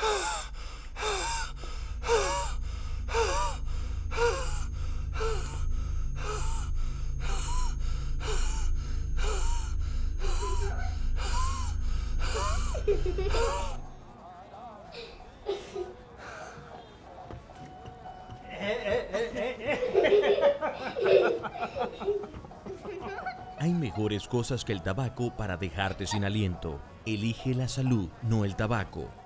Hay mejores cosas que el tabaco para dejarte sin aliento. Elige la salud, no el tabaco.